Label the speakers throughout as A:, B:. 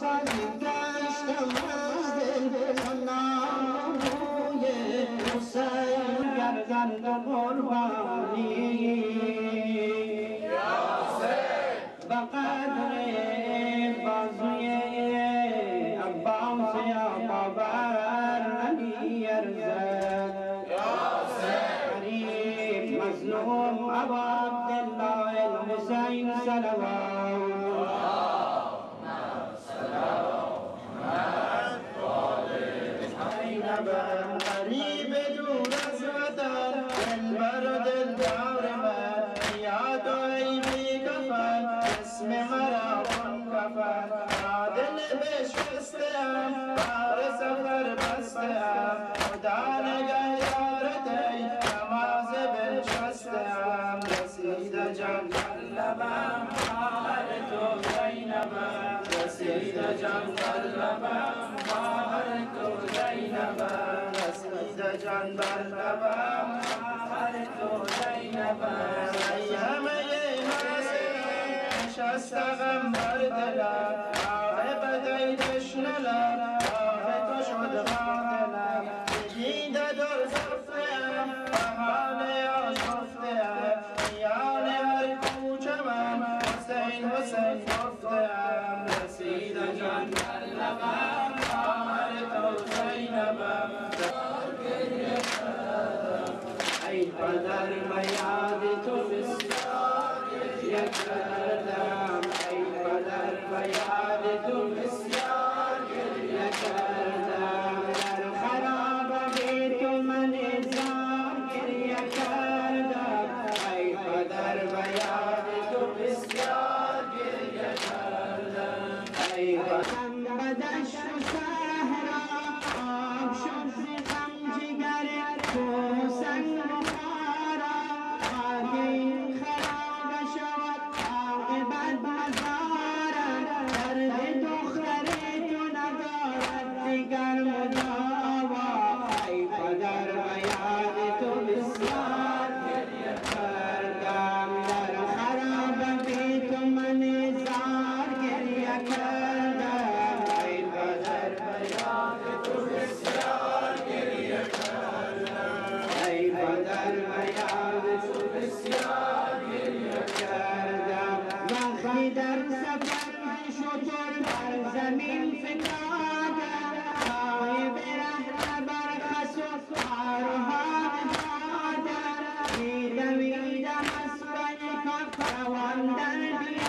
A: خالی گشتم از دل ناموی حسین گردن و قربانی به قدر بازوی عباس یا بابر نمی ارزد غریب مظلوم ابا عبدالله الحسین صلوات غریب دور از وطن دلبر و دلدار من یاد و ای بی کفن اسم مرا کن کفن دل بشکسته ام بار سفر بسته ام خدا نگهدارت ای نماز بنشسته ام رسید جان در لبم خواهر تو زینبم رسید جان در لبم خواهر تو زینبم رسید جان بر لبم خواهر تو زینبم ای همه ناصرم نشسته غم بر دلم عاقبت ای تشنه تو شد قاتلم دیده در زفته‌ام بهانه آشفته‌ام میان هر کوچه من حسین حسین گفته‌ام رسید جان در لبم خواهر تو زینبم ای پدر به یاد تو بسیار گریه کردم ای پدر به یاد تو بسیار گریه کردم در خراب بی تو من زار گریه کردم ای پدر به یاد تو بسیار گریه کردم ای غم به دشت و صحرا آب شد ز غم جگر تو سنگ و خارا خاک این خرابه شود عاقبت مزارم درد دختر تو ندارد دیگر مداوا ای پدر به یاد تو بسیار گریه کردم در خراب بی تو من زار گریه کردم ای پدر به یاد تو بسیار گریه کردم ای پدر به یاد تو بسیار گریه کردم وقتی در سفر شتر بر زمین فتادم پای برهنه بر خس و خارها نهادم میدویدم اسب کف روان در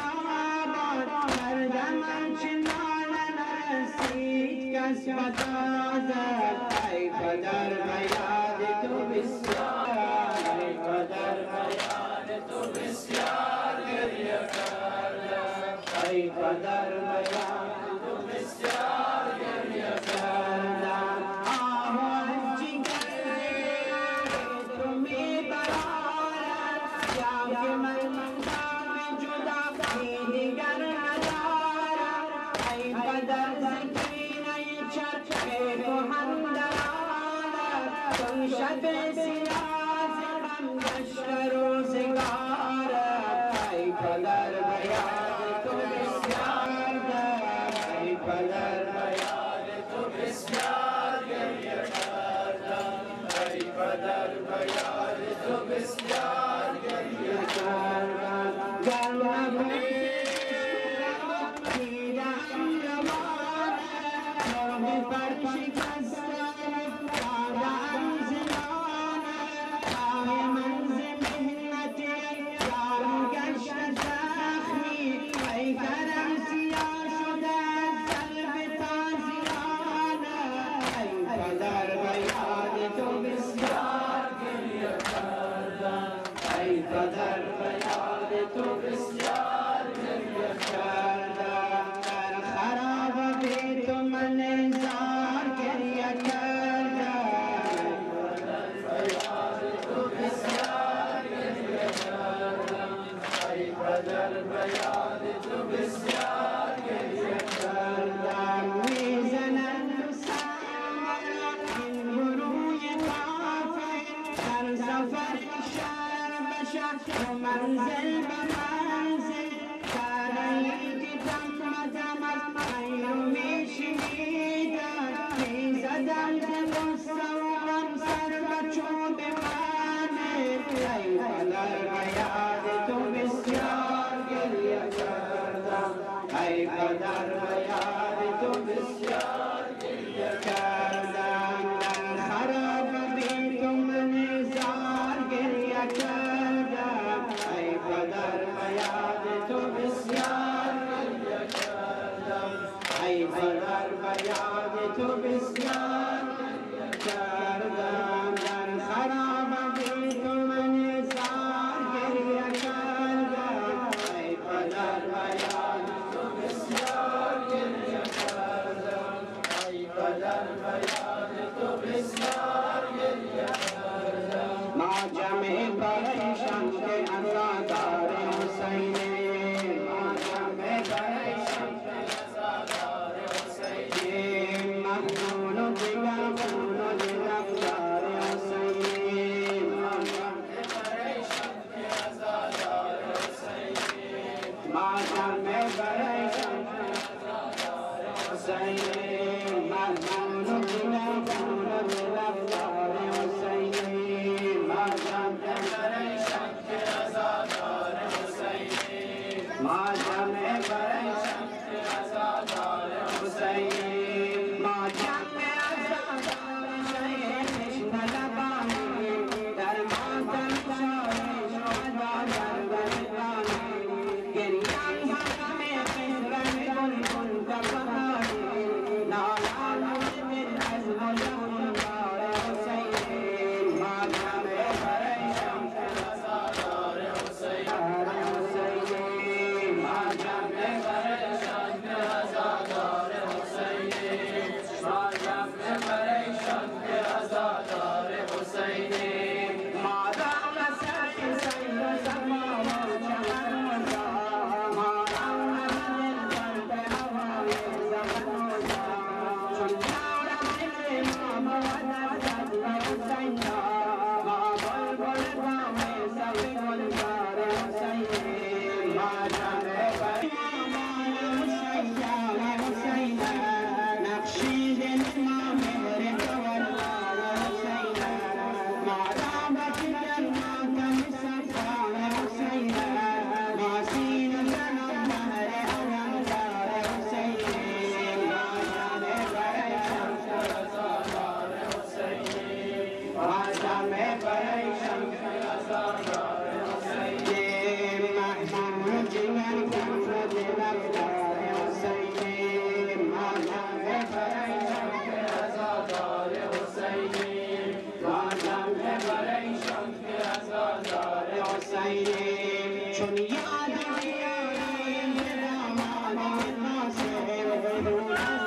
A: بیابان کردم آنچنان نرسید کس بدازد ای پدر به یاد تو بسیار ای پدر به یاد تو بسیار گریه کردم ای پدر به یاد تو بسیار گریه کردم آه از جگر تو می برارم یا که من کام جدا دیگر ندارم ای پدر سکینه چشم تو هم درآمد چون شب سیاه غم گشت روزگارم ای پدر به یاد تو بسیار ای پدر به یاد تو بسیار گریه کردم ای پدر به یاد تو بسیار گریه کردم گرم دیدم روانه مرغ پر شکستم دادم زمانه آه من ز محنت یارم گشت زخمی ای کرم سیاه شده قلب تازیانه ای پدر به یاد تو بسیار گریه کردم ای پدر به یاد تو بسیار گریه کردم در خراب بی تو من زار گریه کردم ای پدر به یاد تو بسیار گریه کردم ای پدر به یاد تو بسیار گریه کردم میزنند این گروه کافر در سفر شهر به شهر و منزل به منزل کاری که تم از خیر فریاد تو بسیار کردم در خراباتی تو من زار گریه کردم ای پدر فریاد تو بسیار گریه کردم ای پدر فریاد تو بسیار گریه کردم ما جمع پریشان که عزادار حسینی ما جمع پریشان که عزادار حسینی مخنون و دیگر خون و رفتار حسینی ما جمع پریشان که عزادار حسینی ما جمع پریشان که عزادار حسینی مخنون و دیگر خون و رفتار حسینی ما جمع پریشان که عزادار حسینی ما جمع پریشان که عزادار حسینی ما جمع عزادار شهیدش طلبانی در ماتم شاهش شهدا در گردانی گریان همه خسرن کن کن تبهانی نالان من از ملکون دار حسینی ما جمع پریشان که عزادار حسینی ما جمع پریشان که عزادار حسینی ما جمع پریشان که عزادار حسینی ما دام سر سید سما و چمن و جا ما دام دل درد هوای زمن و جا چون یارم دل ما مودت از حسین ما بلبل دام سر گلزار حسینی ما جمع پریشان حسین نقشی دل ما مهر گوهردار حسین ما رابط در ماتم سرکار حسین ما سینه زنم مهر علمدار حسین ما جمع پریشان که عزادار حسینی ما جمع پریشان که عزادار حسینی محمود جگر کن رفتار حسینی ما جمع پریشان که عزادار حسینی ما جمع پریشان که عزادار حسینی چون یاد میاریم به دامان ناصر